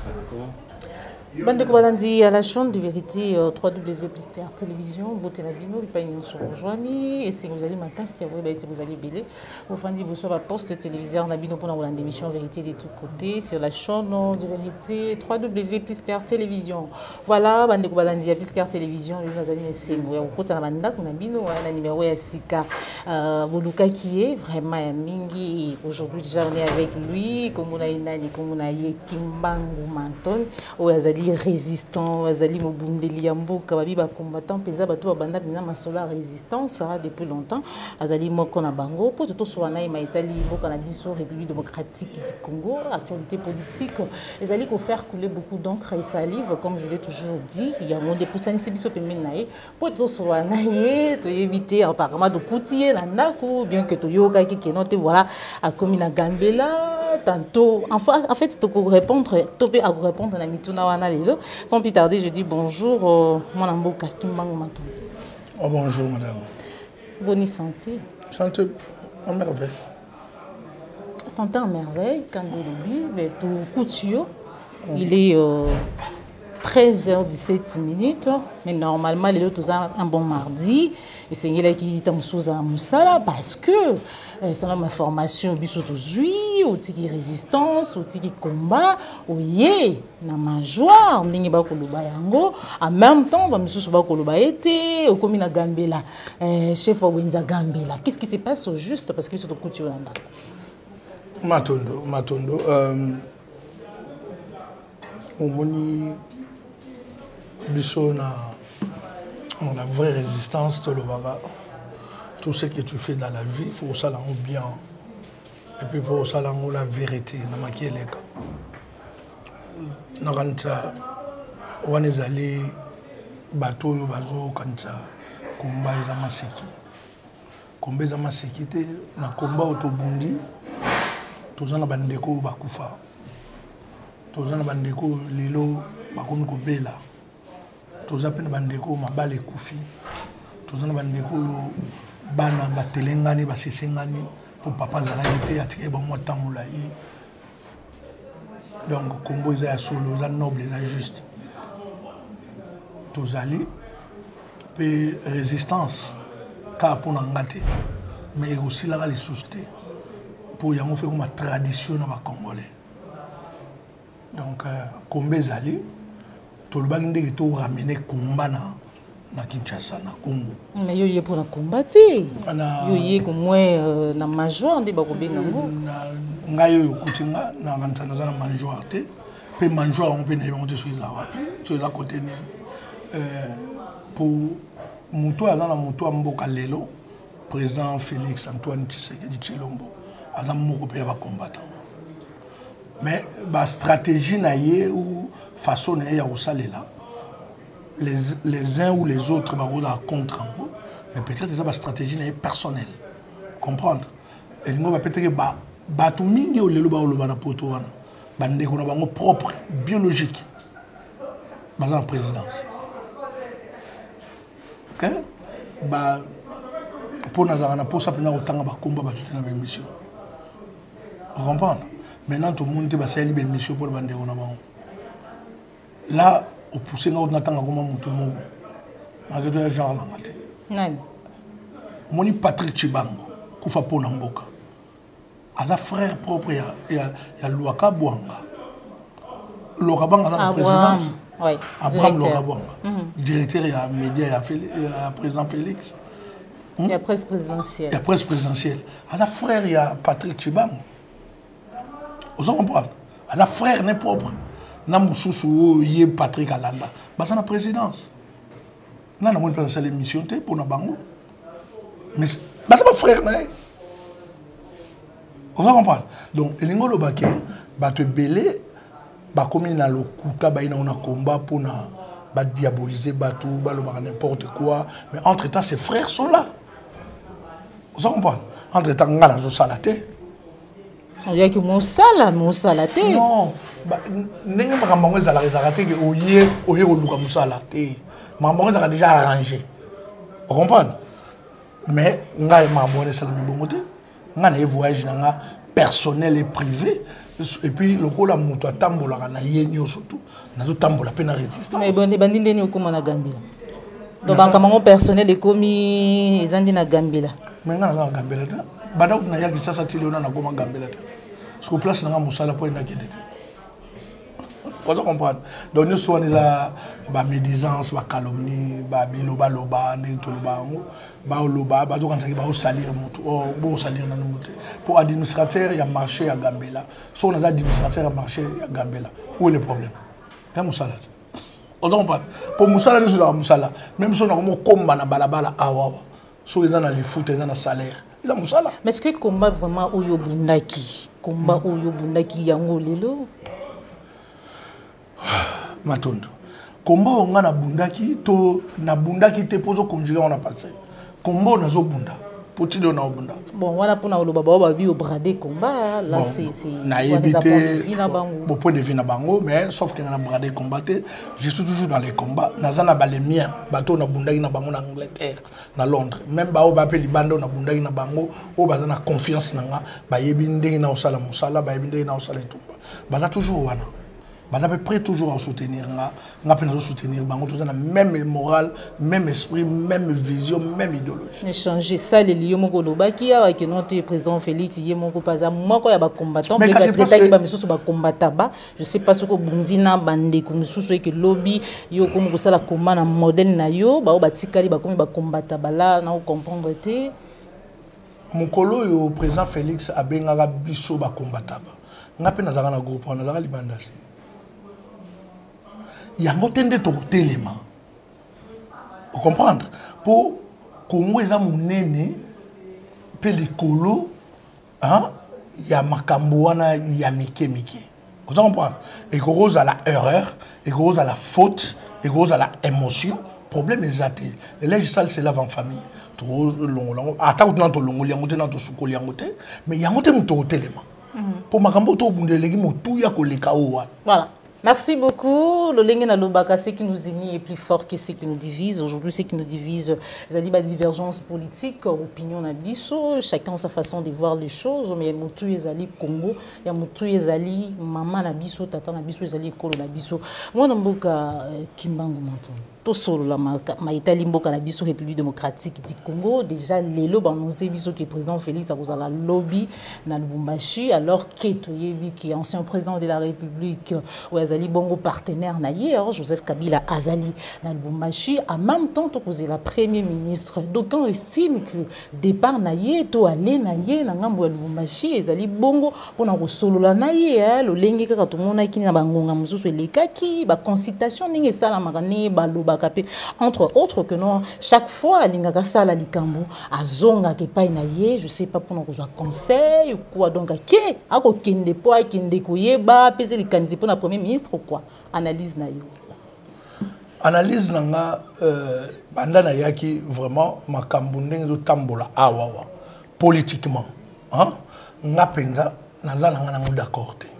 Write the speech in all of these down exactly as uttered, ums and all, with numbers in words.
Excellent. Bande Kobalandi à la chaîne de vérité euh, w w w point clair télévision, beauté la bino, pas une sur Joami, et si vous allez ma casse, vous allez belé. Vous faites vous sur la poste téléviseur, on a bino pour une émission vérité de tous côtés sur la chaîne de vérité w w w point clair télévision. Voilà, Bande Kobalandi à clair télévision, nous allons essayer de vous côté la bande, on a bino, un numéro à Sika, Boluka qui est vraiment mingi. Aujourd'hui déjà on est avec lui, comme on a une année, comme on a eu Kimbangu Manton, ou azali résistant, azali mobundeli yambo kababi ba combattant peza bato banda bina masola résistant ça depuis longtemps azali moko na bango po to so wana ima itali boka na biso République démocratique du Congo actualité politique ezali ko faire couler beaucoup d'encre et salive comme je l'ai toujours dit il y a mon dépoussani biso pemena nae po to so wana ye to éviter apparemment de coutier la ndako bien que to yoka ki kenote voilà a commis na Gambela tantôt enfin en fait to ko répondre to pe a répondre na mituna wana. Sans plus tarder, je dis bonjour, euh, mon amboka Kimbangu Manton. Oh, bonjour, madame. Bonne santé. Santé en merveille. Santé en merveille, quand on le dit, mais tout couture. Il est euh, treize heures dix-sept minutes, mais normalement, les autres ont un bon mardi. Et c'est là qui est en sous à Moussala parce que c'est ma formation biso aujourd'hui, au tiki résistance, au tiki combat, au yé, na ma joie, on n'est pas koloba yango. En même temps, on va me soucier koloba été, au commune à Gambela, chef au Winza Gambela. Qu'est-ce qui se passe au juste parce que c'est au couture là. Matondo, Matondo, euh, on moni biso na la vraie résistance, tout ce que tu fais dans la vie, il faut ça bien. Et puis pour ça la vérité, dans ma kieleka. Nakanta wanezali bateau yo bazo kanta komba za maseki. Komba za maseki te na komba otobundi. Tozana bandeko bakufa. Tozana bandeko lelo bakonu ko bela. Toza pena bandeko mabale kufi tozana bandeko bana batelengani basesengani pour papa zalaki atike ba mwata mulayi donc kombo za solo za noble za juste tozali pe résistance ka pona ngate mais aussi la les souster pour yango fait comme tradition na ba congolais donc kombe zali tout le monde qui est ramené combat na Kinshasa na Congo. Mais yo yé pour la combattre. Yo yé comme moi na major ndi ba ko benga ngo. Nga yo kutinga na ngantana za na major te. Pe major on peut na monter sur les wapi. Sur la côté ni euh pour muto azana muto amboka lelo président Félix Antoine Tshisekedi Tshilombo azana moko pe ba combattant. Mais la stratégie ou façon na ya osalela les les uns ou les autres ba la contre mais peut-être ça ba stratégie na personnelle comprendre et ngo ba peut-être ba ba tout mingi o lelo ba o loba na poto wana ba ndeko na bango propre biologique ba en présidence OK ba pour na za na posa pena otanga ba komba ba tutena ba mission vous comprenez. Maintenant, tout le monde est libre de mission pour le bande. Là, au poussé, on attend comment tout le monde. Malgré tout, les gens l'ont raté. Mon Patrick Chibango, Koufa Ponamboka. A frère propre, il y a Louaka Bouanga. Louaka Bouanga dans la présidence. Abraham Louaka Bouanga. Directeur, il y a média, il y a président Félix. Il y a presse présidentielle. Il y a presse présidentielle. A frère, il y a Patrick Chibango. Vous comprenez? La frère n'est propre. Na mususu yé Patrick Alanda. Basa na présidence. Na na mo pas l'émission té pour na bango. Mais basa pas frère na. Vous comprenez? Donc elingo lo baké ba te belé ba komi na lokuta ba ina on a combat pour na ba diaboliser ba tout ba lo ba n'importe quoi. Mais entre temps ces frères sont là. Vous comprenez? Entre temps ngala zo salaté. Il y a que mon sala, mon salaté. Non, n'est-ce pas que ça a raté que au yé, au yé au luka musalaté. Maman a déjà arrangé. Vous comprenez? Mais on a maman ça me bon côté. On a des voyages personnels et privés. et puis le rôle à moto à tambola na yenyo surtout na to tambola pe na résistance mais bon bandi ndeni okoma na Gambia donc bakamango personnel ekomi ezandi na Gambia mais ngana na Gambia ta bana na yaki sasa tiliona na goma Gambia ta parce que place na musala po na kende on doit comprendre donc nous sommes là ba médisance ba calomnie ba biloba loba ne to loba ngo ba loba ba to kanza ba salir mutu o bo salir na mutu pour administrateur ya marché ya Gambela so on a administrateur ya marché ya Gambela où est le problème ya musala on doit comprendre pour musala nous là musala même si on a comme combat na balabala awa so ils ont na les foot ils ont na salaire ils ont musala mais est-ce que combat vraiment oyo bundaki combat oyo bundaki yango lelo Matondo. Komba onga na bundaki to na bundaki te pozo conjuguer on a passé. Komba na zo bunda. Poti de na bunda. Bon voilà pour na loba ba ba bi au bradé combat là c'est c'est na évité bon point de vue na bango mais sauf que na bradé combattre je suis toujours dans les combats na zana ba les miens bateau na bundaki na bango na Angleterre na Londres même ba o ba pe libando na bundaki na bango o ba na confiance na nga ba yebi ndenge na osala musala ba yebi ndenge na osala tumba ba toujours wana. On est prêt toujours à soutenir, on a soutenir, on a la même morale, même esprit, même vision, même idéologie. Échanger ça, les lieux mon goloba qui a que notre président Félix y est mon copain, moi quand il y a des combattants, mais quand il y a des combattants, je sais pas ce que Bundina bande comme sous que lobby yo comme ça la commande un modèle na yo, ba o batikali ba comme ba combattants là, na o comprendre te. Mon colo yo président Félix a bien ngara biso ba combattants. Ngape na zaka na groupe na zaka libandasi. Il y a un de téléma. Vous comprenez? Pour Congo, il y a mon aîné, puis les colos, il y a Makamboana, il y a Mike Mike. Vous comprenez? Et que rose à la erreur, et que rose à la faute, et que rose à la émotion. Le problème est ça. Les législatives, c'est là en famille. Attends, tu as un long, tu as un soukou, mais il y a un téléma. Pour Makambo, tu as un tout, il y a un kawa. Voilà. Merci beaucoup. Le Lengen Alobaka, ce qui nous unit est plus fort que ce qui nous divise. Aujourd'hui, ce qui nous divise, c'est la divergence politique, opinion Nabiso, chacun sa façon de voir les choses. Mais Moutou Ezali Congo, il y a Moutou Ezali Maman Nabiso, Tata Nabiso, Ezali Kolo Nabiso. Moi, Namboka Kimbangu Manton. Tout seul, la Maïtali Mboka Nabiso, République démocratique du Congo. Déjà, les lobes annoncé Biso qui est président Félix à la lobby dans le Bumbashi, alors Ketoyebi qui est ancien président de la République, ou Azali Bongo partenaire naïe, Joseph Kabila Azali dans le Bumbashi, en même temps que la première ministre. Donc on estime que départ naïe, to aller naïe, nangambo le Bumbashi, Azali Bongo pour na solo la naïe, le lengi ka tout monde qui na bangonga mususu lekaki, ba consultation ninge sala magane ba lo entre autres que non, chaque fois, l'ingaka sala likambo, a zonga ke pa naïe, je sais pas pour nous conseil ou quoi donc qui a aucun dépôt qui ne décoye ba peser les candidats pour la premier ministre ou quoi analyse na yo analyse nanga euh banda na yaki vraiment makambo ndenge do tambola awawa politiquement hein nga penza naza nanga nango d'accord te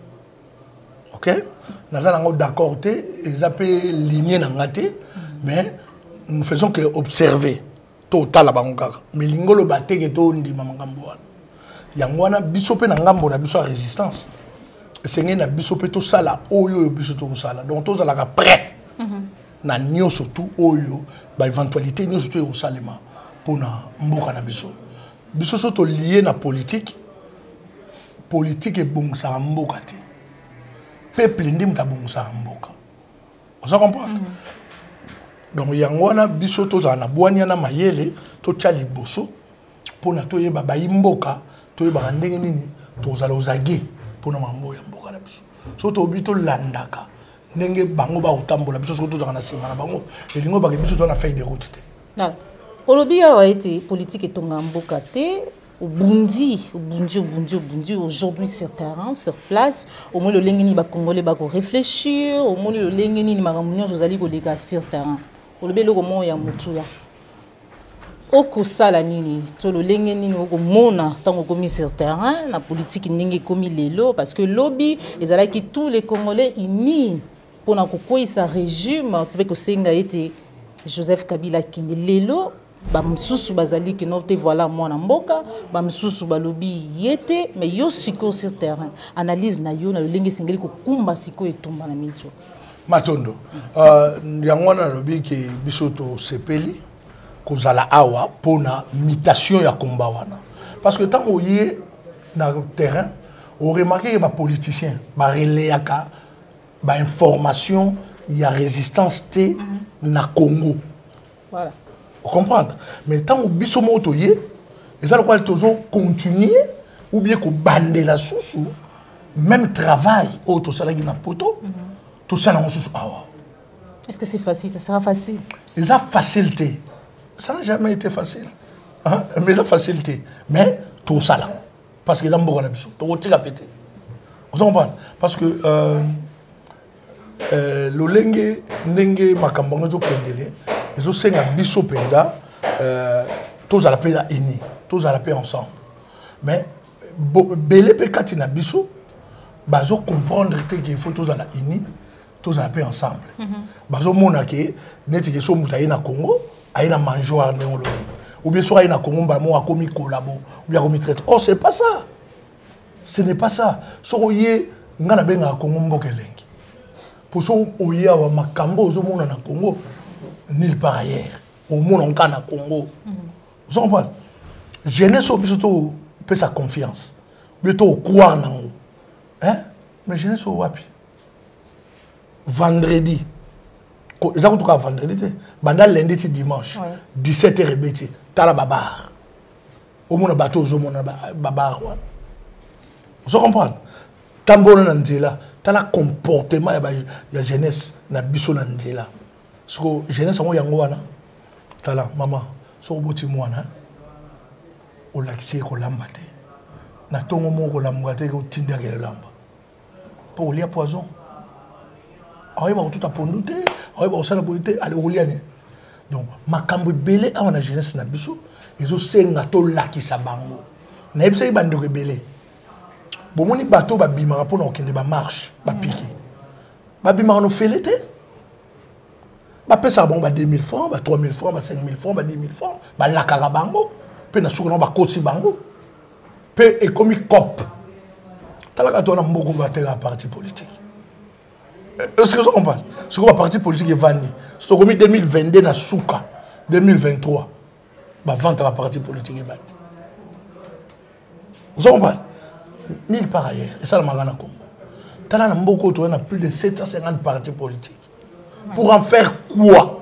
ok naza nango d'accord te ezapé lignée nanga te mais nous faisons que observer total la bango mais lingolo bateke to ndima makambo wana yango wana biso pe na ngambo na biso résistance sengé na biso pe to sala oyo biso to sala donc to la prêt na nyo surtout oyo ba éventualité nyo surtout au salema pour na mboka na biso biso surtout lié na politique politique et bon ça mboka te peuple ndim ta bon ça mboka vous comprenez donc yango wana biso to za na bwanya na mayele to tchali boso pour na to yeba ba imboka to yeba ndenge nini to za lozage pour na mambo ya mboka na biso so to bito landaka ndenge bango ba otambola biso so to za na sima na bango elingo ba biso to na feuille de route te voilà olobi a été politique et tonga mboka te au Burundi, au Burundi, au Burundi, au Burundi, aujourd'hui sur terrain, sur place, au moins le lengeni ba congolais ba réfléchir, au moins le lengeni ni magamunyo jozali ko leka sur terrain. Olobi le comment ya mutuya. Oko sala nini, to le lengeni ni oko mona tango komi sur terrain, la politique ndenge komi lelo parce que lobby ezala ki tous les congolais unis pour na kokoisa régime avec ko senga été Joseph Kabila kende lelo bamsusu bazali que non te voilà moi na mboka bamsusu balobi yete mais yo siko sur terrain analyse na yo na lolenge sengeli ko kumba siko etumba na minzo Matondo euh yango na lobi ke bisoto sepeli kozala awa pona mutation ya komba wana parce que tant qu'on y na terrain on remarque que les politiciens ba relayaka ba information il y a résistance té na Congo voilà. Vous comprenez? Mais tant que biso moto yé, et ça le quoi toujours continuer ou bien que bander la source, même travail au tout ça là na poto, tout ça là on sous ah. Est-ce que c'est facile? Ça sera facile? C'est ça facilité. Ça n'a jamais été facile. Hein? Mais la facilité. Mais tout ça là, parce que dans beaucoup de biso, tout tira pété. Vous comprenez? Parce que euh, euh, le lengue lengue makambongo zo kendele. Ils ont cinq biso penda, tous à la paix unis, tous à la paix ensemble. Mais belé pe katina biso, bazo comprendre qu'il faut tous à la unis, tous à la paix ensemble. Bazo mona ke neti ke so mutaye na Congo, aye na manjoar ne olo. Ou bien soit aye na Congo ba mo akomi collabo, ou bien akomi traite. Oh c'est pas ça. Ce n'est pas ça. So yé ngana benga Congo mbokelengi. Pour so oya wa makambo zo mona na Congo. Nulle part ailleurs. Au monde, on gagne à Congo. Vous comprenez? Jeunesse, plutôt, peut sa confiance. Plutôt, croire en nous. Hein? Mais jeunesse, au wapi. Vendredi. C'est en tout cas vendredi. Pendant lundi et dimanche. dix-sept heures et Tala babar. Au monde, bateau, au monde, babar. Vous comprenez? Tambon Nandela. Tala comportement, il y a jeunesse, na biso Nandela. Ce que jeunesse en yangoana, tala maman, so boti mwana, o laxé ko lambate, na tongo mo ko lambate ko tinda ke lamba. Pour lier poison. Aïe ba tout a pondute, aïe ba sala bonité, allez oliane. Donc makambo belé a na jeunesse na biso, ezo senga to lakisa bango. Na ebisa ibande ko belé. Bomoni bateau ba bimara pour na okende ba marche, ba piqué. Ba bimara no felete. Bah ça bon bah deux mille francs, bah trois mille francs, bah cinq mille francs, bah dix mille francs, bah la carabango, puis na soukona bah kosi bango, puis et comme cop. T'as la gâteau na mboko battre la parti politique. Est-ce que ça on parle? Ce que la parti politique est vendu. C'est comme deux mille vingt-deux na souka, deux mille vingt-trois, bah vente la parti politique est vendu. Vous en parlez? Nulle part ailleurs. Et ça la magana Congo. T'as la mboko tu as plus de sept cent cinquante partis politiques. Pour en faire quoi?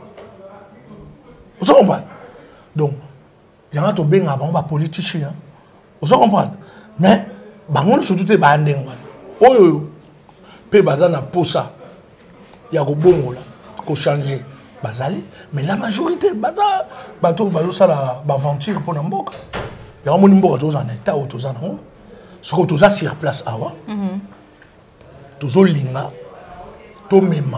Vous comprenez? Donc, il y a un peu de politicien. Vous comprenez? Mais, bangon surtout des bandings. Oh yo, pe bazana posa. Il y a un bon là, qu'on change. Bazali, mais la majorité, baza, bateau, bateau, ça la aventure pour n'importe. Il y a un monde qui est en état ou tout ça. Ce que tout ça sur place avant. Tout ça linga, tout même.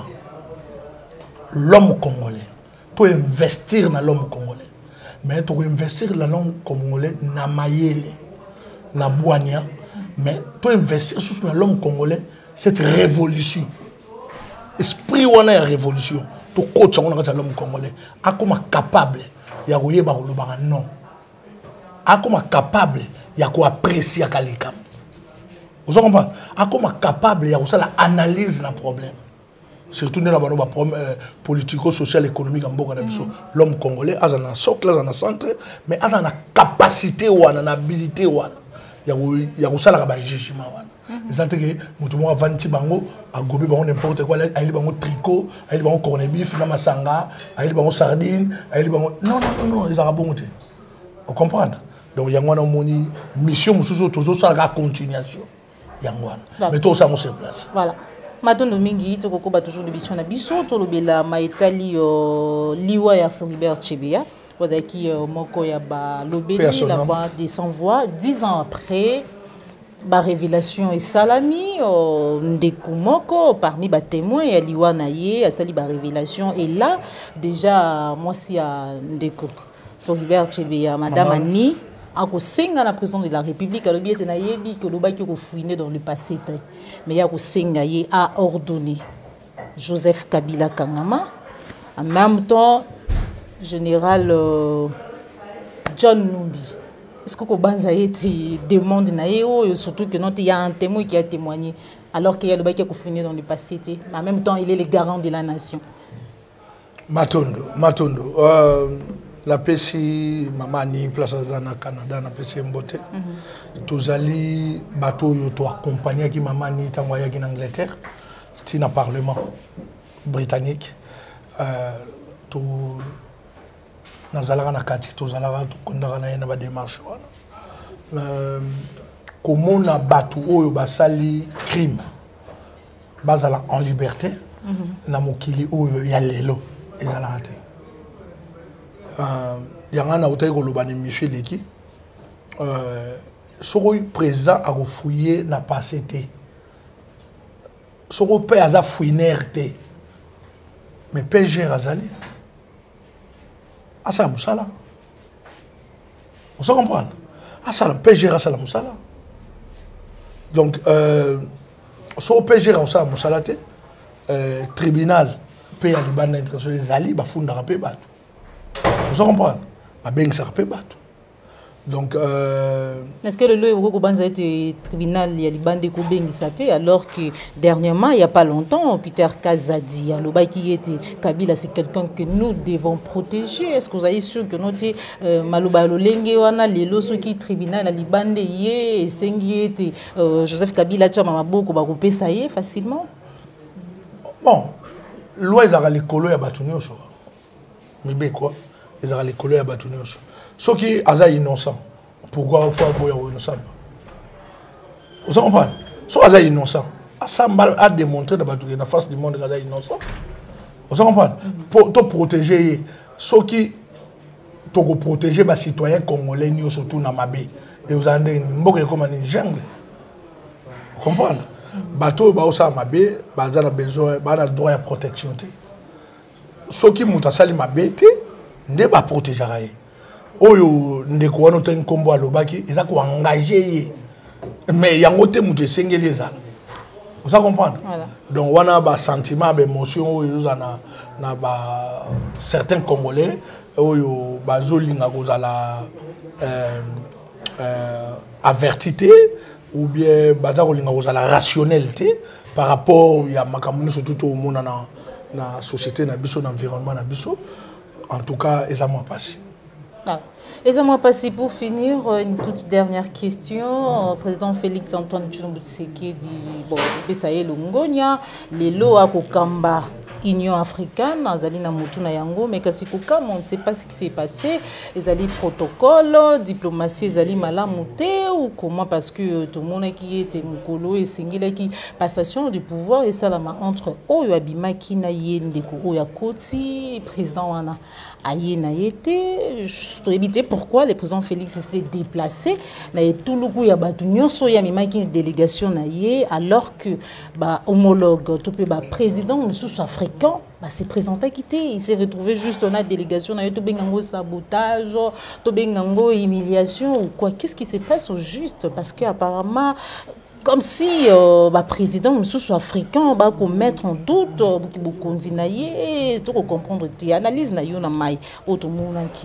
L'homme congolais, tu investir dans l'homme congolais, mais tu investir dans l'homme congolais na mayele, na boania, mais tu investir dans l'homme congolais cette révolution, esprit ou la révolution, tu coach dans l'homme congolais, à comment capable, il y a quoi non, à comment capable, il y a quoi apprécier à Kalikam, vous comprenez, à comment capable, il y a quoi la analyse d'un problème. Surtout dans la politico-social économique en Boka Nabiso, l'homme congolais a un socle, a un centre, mais a une capacité ou une habilité ou il y a aussi la jugement. C'est-à-dire que nous avons vingt bango, à gober n'importe quoi, à il bango tricot, à il bango corned beef, na masanga, à il bango sardine, à il bango non non non, ils ont bon côté. Vous comprenez? Donc il y a une mission toujours toujours ça la continuation. Il y a mais tout ça on se place. Voilà. Matondo mingi toko ba toujours l'émission na biso to lobela maetali liwa ya Floribert Chebeya wadaki moko ya ba lobeli la voix des sans voix dix ans après ba révélation et salami ndeko moko parmi ba témoins ya liwa na ye asali ba révélation et là déjà moi si à ndeko Floribert Chebeya madame Annie ako senga na président de la République a lobi na yebi que loba ki ko fouiner dans le passé mais ya ko senga ye a ordonné Joseph Kabila Kangama en même temps général euh, John Numbi. Est-ce que Kobanza été demande naïo surtout que non il y a un témoin qui a témoigné alors qu'il y a le bac qui a fini dans le passé en même temps il est le garant de la nation. Matondo, Matondo. Euh, la P C Mamani place Zana Canada na P C Mbote. Tous ali bateau yo to accompagner qui Mamani t'envoyer en Angleterre. C'est un parlement britannique. Euh, tout nazalaka na kati tozalaka tukondaka na ye na ba démarche wana euh komona bato oyo basali crime bazala en liberté mm -hmm. na mokili oyo ya lelo ezalaka te euh yanga na utai koloba ni Michel Leki euh soko président a refouillé na passé te soko pe aza fouiner te mais P G Razali Asa Moussala. On se comprend. Asa P G Razali Moussala. Donc, euh, sur P G Razali Moussala, euh, tribunal, pays à l'Iban international, les alliés, bah fondent à Pébat. On se comprend. Bah bien que ça Pébat. Donc, euh, est-ce que le lieu a été tribunal, il y a les bandes de Koubeng qui s'appellent, alors que dernièrement, il n'y a pas longtemps, Peter Kazadi, le qui était Kabila, c'est quelqu'un que nous devons protéger. Est-ce que vous avez sûr que notre Malouba Lolenge, wana les loso qui tribunal, la bande yé, Sengi était Joseph Kabila, Tchama beaucoup, bah couper ça y est facilement. Bon, loi ils ont les colos à Batunio, mais bien quoi, ils ont les colos à Batunio. Ceux qui sont innocents, pourquoi il faut être innocent? Vous comprenez? Ceux qui sont innocents, Assamba a démontré dans la face du monde qu'ils sont innocents. Vous comprenez? Pour te protéger, ceux qui te protéger les citoyens congolais, surtout dans Mabé, et vous avez une comme une jungle. Vous comprenez? Bateau, Baosa Mabé, ils ont besoin, ils ont droit à protection. Ceux qui ont sali Mabé, ils ne pas protéger. Oyo ndeko wana teng kombo alobaki eza ko engager mais yango te mutu sengeli ezala vous comprenez voilà. Donc wana ba sentiment ba émotion oyo na na ba certains congolais oyo bazolinga kozala euh euh avertité ou bien baza kolinga kozala rationnalité par rapport ya makamuni surtout au monde na na société na biso na environnement na biso en tout cas eza moi passé. Et ça m'a passé pour finir une toute dernière question. Président Félix Antoine Tshisekedi dit bon, ça y est, le Ngonia, les lois à Kokamba, Union africaine, Zalina Mutuna Yango, mais que si Kokam, on ne sait pas ce qui s'est passé. Les alliés protocole, diplomatie, les alliés malamouté ou comment parce que tout le monde qui était Mukolo et Singila qui passation du pouvoir et ça entre Oyo Abimaki Nayen de Oya Koti, président Wana. Ayena été, je éviter pourquoi le président Félix s'est déplacé. Na tout le coup il y a batunion so ya mima qui délégation naie alors que bah homologue tout bah président monsieur africain bah s'est présenté quitter il s'est retrouvé juste dans la délégation na tout bengango sabotage tout bengango humiliation ou quoi qu'est-ce qui se passe au juste parce que apparemment comme si le euh, président monsieur africain va mettre en doute beaucoup continuer tout comprendre tes analyses na yo na mai auto monaki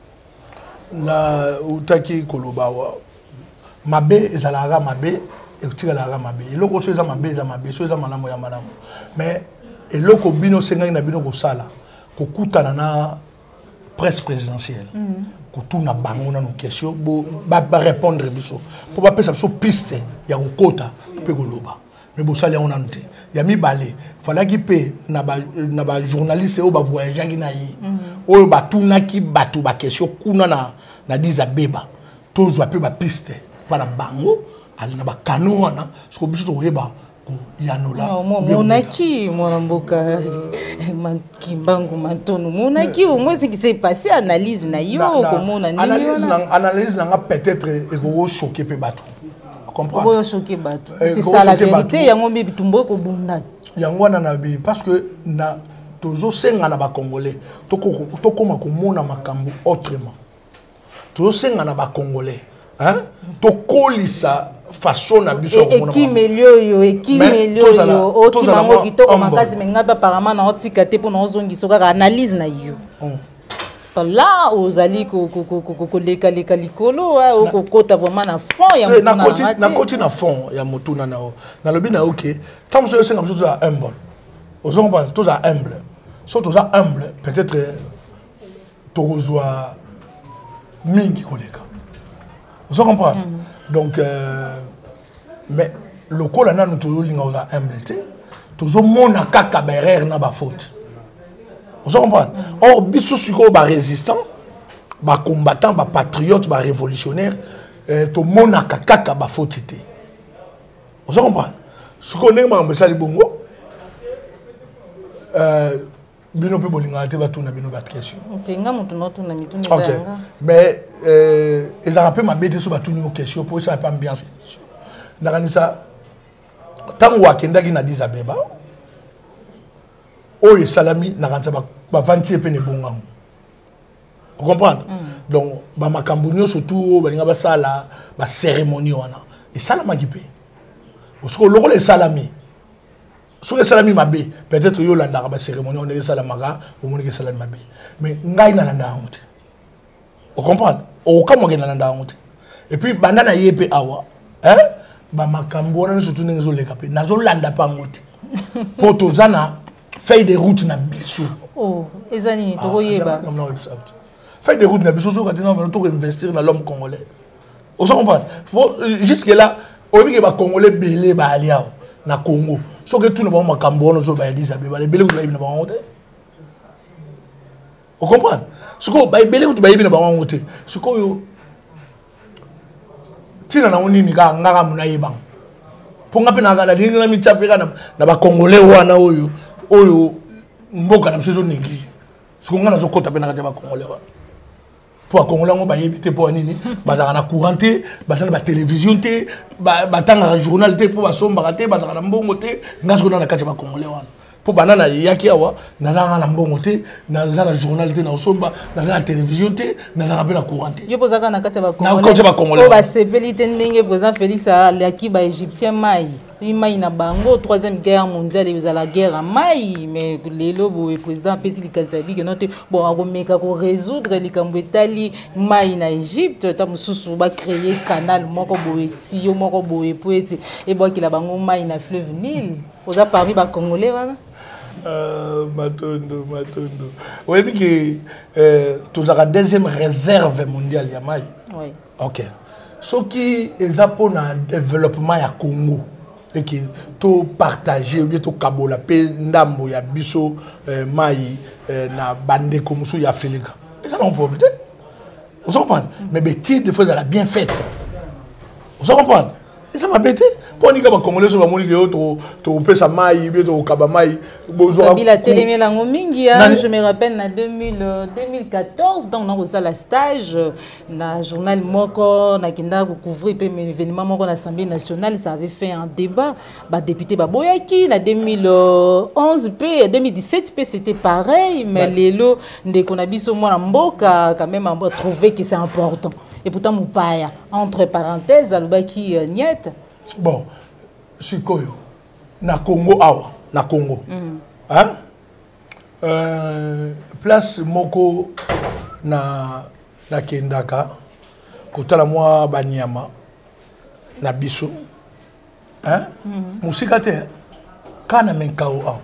na utaki kolobawa mabe ezalaka mabe etikala mabe eloko so eza mabe eza mabe so eza malamu ya malamu mais eloko bino senga na bino kosala kokutana na presse présidentielle kutuna bango na nos questions ba répondre biso pour pas pesa biso piste ya kokota pe koloba mais bo sali on ante ya mibale falaki pe na ba na ba journaliste o ba voyager ki na yi o ba tuna ki batu ba question kuna na na dizabeba tozwa pe ba piste para bango ali na ba kanona so biso to reba yanola monaki mwana mboka kimbangu mantono monaki au moins ce qui s'est passé analyse na yo komona nini analyse na analyse na peut-être eko choquer pe bato comprendre ko choquer bato c'est ça la vérité yango mbi bitumbo ko bunda yango na nabi parce que na tozo senga na ba congolais to to koma ko mona makambo autrement tozo senga na ba congolais hein to kolisa façon na biso ko qui melio yo et qui melio yo o qui mango kitoko makazi menga apparemment na otika te pour na ozongi soka analyse na yo là aux ali ko ko ko ko ko leka leka likolo au ko kota vraiment na fond ya na koti na koti na fond ya motuna na na lobi na OK tant que c'est comme ça humble aux hommes tous à humble surtout ça humble peut-être tozwa mingi koleka vous comprenez donc euh, mais le col na nous toujours linga oza humble toujours mona kaka berère na ba faute. Vous comprenez? Or, biso siko ba résistant, ba combattant, ba patriote, ba révolutionnaire, to mona kaka ba faute. Vous comprenez? Ce qu'on est membre ça libongo, euh, bino pe bolinga te ba tuna bino ba question. Tenga mutu no tuna mitu ni OK. Mais euh ils ont rappelé ma bête sur ba tuni question pour ça pas ambiance. Nakanisa tango wakendaki na Addis Abeba. Oye salami na kanza ba vingt pe ne bonga. Vous comprenez? Mm. Donc ba makambo surtout ba linga ba sala ba cérémonie wana. Et salama ki pe. Parce que le salami. Sur le salami mabe, peut-être yo landa ba cérémonie on est salamaka, au monde que salami mabe. Mais ngai na landa honte. Vous comprenez? O kamo ke na landa honte. Et puis bandana yepe awa, hein? Ba makambo wana surtout ngezo leka pe. Nazo landa pa ngote. Poto zana feuille de route na biso. Oh, ezani to yeba. Feuille de route na biso so ka tina on to investir dans l'homme congolais. On se comprend. Jusque là, on dit que ba congolais belé ba alia na Congo. So que tout ne ba makambo no so ba Addis Abeba, les belé ko ba ibina ba honte. On comprend. Ce ko ba belé ko ba ibina ba honte. Ce ko yo tina na onini ka ngaka muna yebang. Ponga pe na ga la linga mi chapeka na na ba congolais wana oyo. Oyo mboka na msezo néglige sikonga na zokota pe na kati ba congolais wa pour congolais ngo ba yebite pour nini bazaka na courant te bazana ba télévision te ba tanga journal te pour ba somba te bazaka na mbongo te ngaso na kati ba congolais wana pour banana yaki awa nazanga na mbongo te nazana journal te na somba nazana télévision te nazana pe na courant te yo pozaka na kati ba congolais na kati ba congolais ba sepeli te ndenge président Félix alaki ba égyptien mai Mai na bango troisième guerre mondiale et la guerre à mai mais lelo le président pesi likazabi que note bon akomeka ko résoudre likambo etali mai na Égypte ta mususu ba créer canal moko boye tio moko boye poete et bon kila bango mai na fleuve Nil oza parmi ba congolais wana euh matondo matondo oui puis que euh toute la deuxième réserve mondiale ya mai oui OK ce qui est pour na développement ya Congo et que tout partager ou bien tout kabola pe ndambo ya biso mai na bande comme sou ya Afrique et ça non problème vous comprenez mais bêtise de fois elle a bien faite vous comprenez et ça m'a bêté pour ni ka ba congolais so ba moni ke to to pesa mai bien to kaba mai bonjour la télé la mingi je me rappelle en deux mille quatorze donc on a la stage na journal moko na kinda couvrir pe événement moko na l'Assemblée nationale ça avait fait un débat ba député ba boyaki na deux mille onze pe deux mille dix-sept pe c'était pareil mais lelo ndeko na biso mwana mboka quand même on trouvé que c'est important et pourtant Moupaya entre parenthèses alobaki niet. Bon, sikoyo na Congo awa na Congo mm. Hein euh, place moko na na kendaka kotala mwa banyama na biso hein mm. musika te kana menkao awa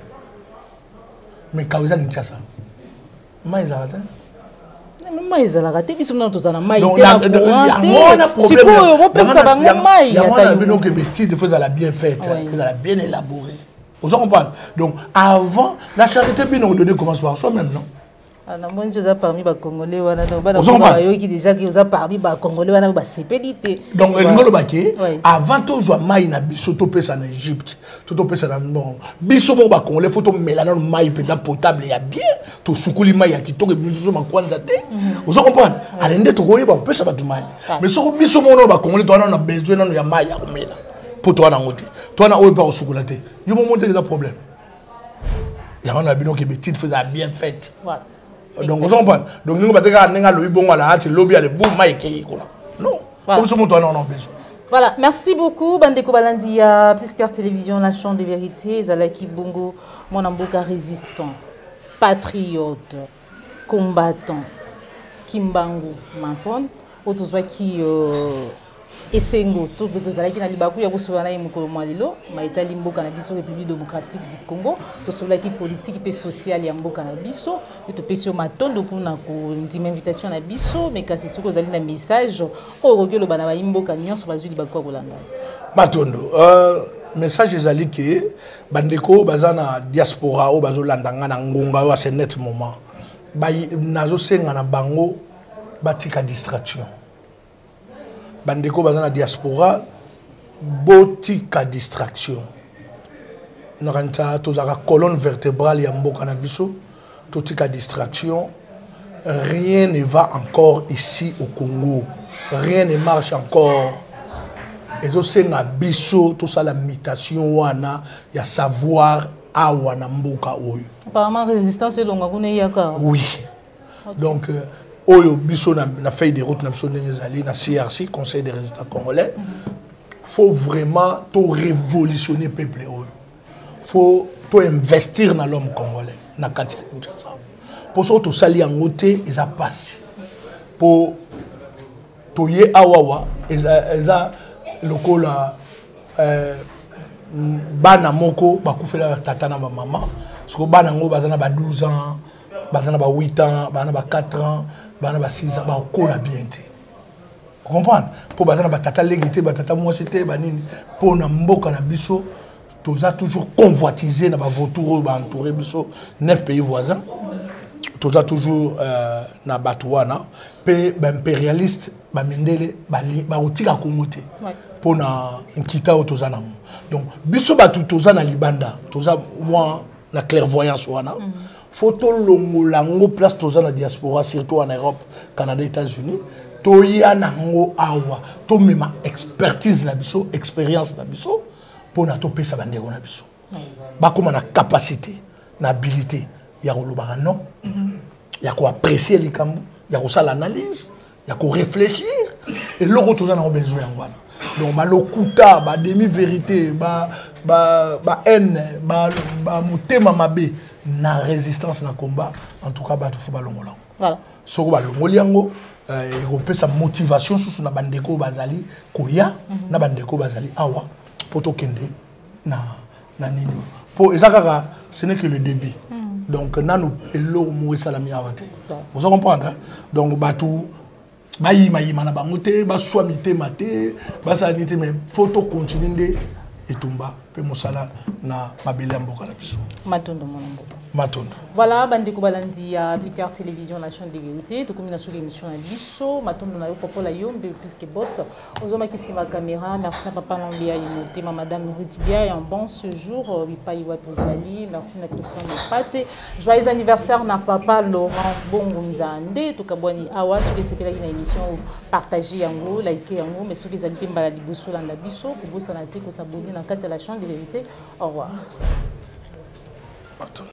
menkao za Kinshasa maiza te mai ezalaka te biso mona tozala mai te na courant te sikoyo bopesa bango mai ata bino ke bêtise de fois elle a bien faite elle a bien élaboré vous comprenez donc avant la charité bino donner commence par soi-même non na mbonzi oza parmi ba congolais wana donc bana ba yoki déjà ki oza parmi ba congolais wana ba sepelité donc ngolo baké avant to joa mai na biso to pesa na Égypte to to pesa na non biso mo ba congolais faut to melana mai peut potable ya bien to sukuli mai ya kitoko biso ma kwanza te vous comprenez alende to koyeba pesa ba mai mais so biso mo no ba congolais to na besoin na ya mai ya komela pour toi na ngote toi na oyo pa sukula te yo mo monter des problèmes ya on a bino que petite faisait bien faite donc vous comprenez donc nous battre ka nenga lobi bongo la hati lobi ale boum mai ke ko non comme ce monto on a besoin. Voilà, merci beaucoup Bandeko Balandi ya Plus Clair Télévision, la chaîne de vérité, Zalaki Bongo, mon amboka résistant, patriote, combattant, Kimbangu Manton otozwa ki esengo to tozalaki na libaku ya kosola na mukolo mwalilo maita limboka na biso République démocratique du Congo to solaki politique pe sociale ya mboka na biso to pesio matondo kuna ko ndima invitation na biso mais kasi siko zali na message o rogelo bana ba imboka nyonso bazwi libaku ya kolanga matondo euh message ezali ke bandeko bazana diaspora o bazolandanga na ngonga yo a ce net moment ba nazo senga na bango batika distraction bandeko bazana diaspora botika distraction nakanta tozaka colonne vertébrale ya mboka na biso totika distraction rien ne va encore ici au Congo rien ne marche encore ezo senga biso to sala mutation wana ya savoir awa na mboka oyo apparemment résistance elonga kuna yaka oui donc euh, oyo biso na, na feuille de route na biso ndenge ezali na C R C Conseil des résistants congolais faut vraiment to révolutionner peuple oyo faut to investir na l'homme congolais na kati ya Kinshasa pour ça to sali yango te eza pasi pour to ye awawa eza eza lokola euh, bana moko bakufela tata na ba mama siko bana ngo bazana ba douze ans bazana ba huit ans bana ba quatre ans bana ba six ans ba kola bien te vous comprenez pour bazana ba tata légité ba tata moi c'était ba nini pour na mboka na biso toza toujours convoitisé na ba vautour ba entouré biso neuf pays voisins toza toujours euh, na batouana pe ba impérialiste ba mindele ba ba otika Congo te pour na nkita o toza na mo donc biso ba toza na libanda toza moi na clairvoyance wana mm -hmm. Photo longola ngo place toza na diaspora surtout en Europe Canada États-Unis to ya na ngo awa to mema expertise na biso expérience na biso pour na to pesa bandeko na biso mm -hmm. ba koma na capacité na habilité ya kolobaka non mm -hmm. ya ko apprécier likambo ya ko sala analyse ya ko réfléchir et loko toza na besoin ngwana donc ba lokuta ba demi vérité ba ba ba haine ba ba motema mabe na résistance na combat en tout cas ba to fo ba longola voilà so ba longoli yango euh ko pesa motivation sous na bandeko bazali koya mm -hmm. na bandeko bazali awa poto kende na na nini pour ezakaka ce n'est que le début mm -hmm. donc nanu elo mo salami awate vous comprenez hein? Donc ba tout ba yima yima na bango te ba swami te mate ba sani te mais photo continuer et tumba pe mosala na mabele mboka na biso matondo monambo matondo voilà bandi ko balandi ya Blicard télévision la chaîne de vérité to komina sur l'émission na biso matondo na yo popola yombe puisque boss ozoma kisima caméra merci na papa Lambia imote ma madame Ritibia et un bon séjour bipai wa pozali merci na Christian Pate joyeux anniversaire na papa Laurent Bongo Nzande to kabwani awa sur les sepela na émission partager yango liker yango mais sur les alpes mbala liboso landa biso ko bossa na te ko s'abonner na kati la chaîne de vérité au revoir.